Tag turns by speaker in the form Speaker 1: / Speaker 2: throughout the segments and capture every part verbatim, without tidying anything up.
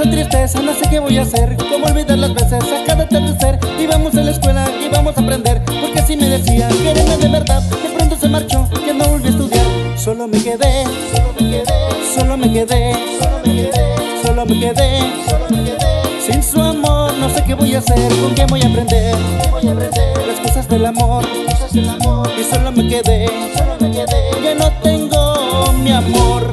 Speaker 1: tristeza, no sé qué voy a hacer. Cómo olvidar las veces a cada atardecer. Íbamos a la escuela, íbamos a aprender, porque así me decía, quererme de verdad. De pronto se marchó, que no volví a estudiar. Solo me quedé, solo me quedé, solo me quedé, solo me quedé, solo me quedé, solo me quedé. Sin su amor, no sé qué voy a hacer, con qué voy a aprender, qué voy a aprender. Las cosas del amor, las cosas del amor. Y solo me quedé, solo me quedé. Ya no tengo mi amor.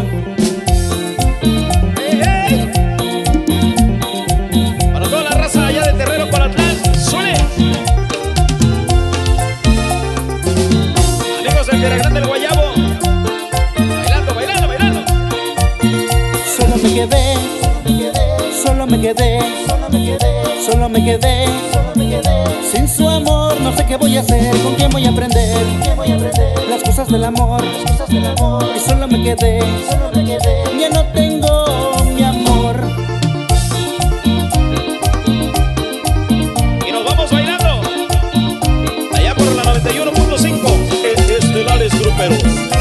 Speaker 2: Grande el Guayabo, bailando, bailando, bailando.
Speaker 1: Solo me quedé, solo me quedé, solo me quedé, solo me quedé, solo me quedé. Sin su amor, no sé qué voy a hacer, con quién voy a aprender, qué voy a aprender. Las cosas del amor, las cosas del amor. Y solo me quedé, solo me quedé. Ya no tengo mi amor.
Speaker 2: Y nos vamos bailando allá por la noventa y uno punto cinco. Estelares Gruperos.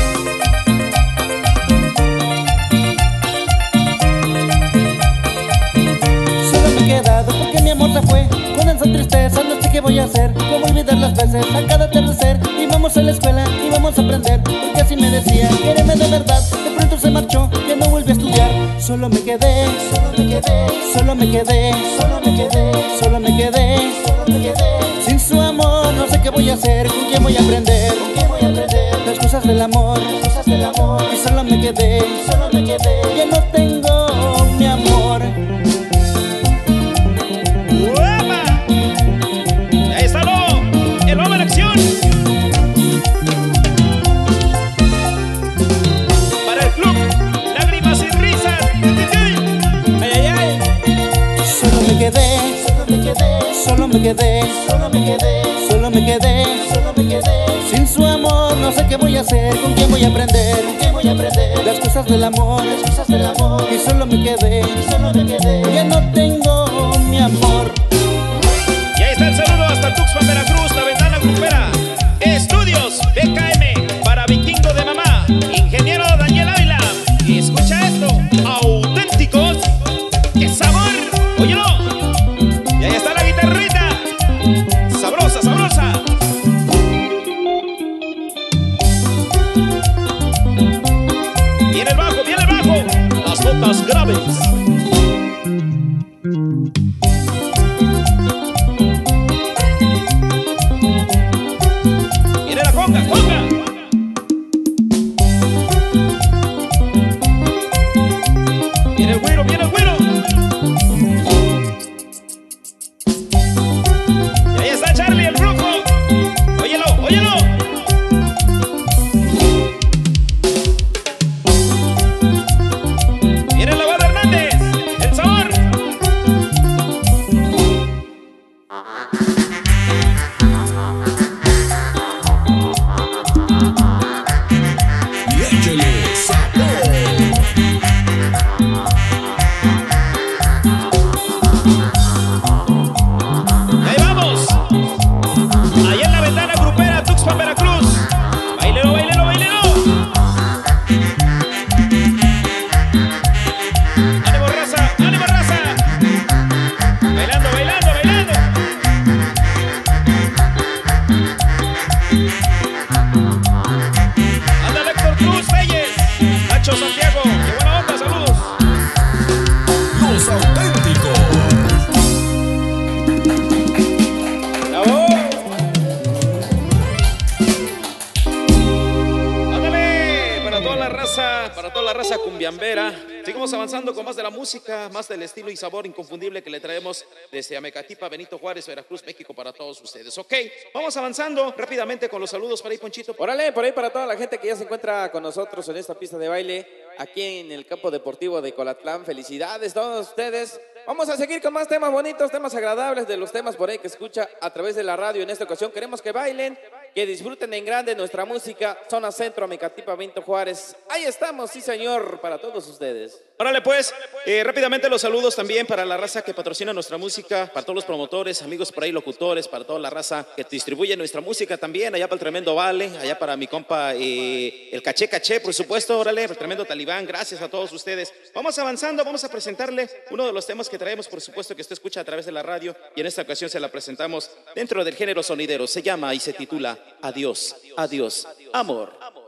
Speaker 1: Solo me he quedado porque mi amor se fue. Con esa tristeza no sé qué voy a hacer. Cómo olvidar las veces a cada atardecer. Íbamos a la escuela, íbamos a aprender, porque así me decía, quéreme de verdad. De pronto se marchó, que no vuelve a estudiar. Solo me quedé, solo me quedé, solo me quedé, solo me quedé, solo me quedé, solo me quedé. Sin su amor no sé qué voy a hacer, con quién voy a aprender, con quién voy a aprender. Las cosas del amor, las cosas del amor. Y solo me quedé, solo me quedé. Ya no tengo mi amor.
Speaker 2: ¡Uepa! Y ahí está lo, el hombre en acción. Para el club, lágrimas y risas. Ay, ay, ay.
Speaker 1: Solo me quedé, solo me quedé, solo me quedé, solo me quedé, solo me quedé, solo me quedé. Sin su amor no sé qué voy a hacer, con quién voy a aprender, con quién voy a aprender. Las cosas del amor, las cosas del amor. Y solo me quedé, y solo me quedé. Ya no tengo mi amor.
Speaker 2: Y ahí está el saludo hasta Tuxpan, Veracruz, la ventana grupera. Estudios B K M para Vikingo de Mamá, ingeniero Daniel Ávila. Y escucha esto, auténticos. ¡Qué sabor! Óyelo. Y ahí está la guitarrita. Sabrosa, sabrosa. Viene el bajo, viene el bajo. Las notas graves. Viene la conga, conga. Viene el güiro, viene el güiro. Y ahí está Charlie, el brujo. Óyelo, óyelo. Viene la banda Hernández, el sabor.
Speaker 3: Y échale sabor.
Speaker 2: Y ahí vamos. Allá en la ventana grupera, Tuxpan, Veracruz. Bailelo, bailelo, bailelo. Ánimo, raza, ánimo, raza. Bailando, bailando, bailando. Anda Héctor Cruz, Reyes, Nacho Santiago, qué buena onda, saludos.
Speaker 3: Los auténticos.
Speaker 2: ¡Bravo! Ándale, para toda la raza, para toda la raza cumbiambera. Seguimos avanzando con más de la música, más del estilo y sabor inconfundible que le traemos desde Amecatipa, Benito Juárez, Veracruz, México, para todos ustedes. Ok, vamos avanzando rápidamente con los saludos para ahí, Ponchito.
Speaker 4: Órale, por ahí para toda la gente que ya se encuentra con nosotros en esta pista de baile, aquí en el campo deportivo de Colatlán. Felicidades a todos ustedes. Vamos a seguir con más temas bonitos, temas agradables de los temas por ahí que escucha a través de la radio. En esta ocasión queremos que bailen, que disfruten en grande nuestra música. Zona Centro, Amecatipa, Benito Juárez. Ahí estamos, sí señor, para todos ustedes.
Speaker 2: Órale pues, eh, rápidamente los saludos también para la raza que patrocina nuestra música, para todos los promotores, amigos por ahí, locutores, para toda la raza que distribuye nuestra música también, allá para el tremendo Vale, allá para mi compa eh, el Caché Caché, por supuesto, órale, el tremendo Talibán, gracias a todos ustedes. Vamos avanzando, vamos a presentarle uno de los temas que traemos, por supuesto, que usted escucha a través de la radio, y en esta ocasión se la presentamos dentro del género sonidero, se llama y se titula Adiós, adiós, amor.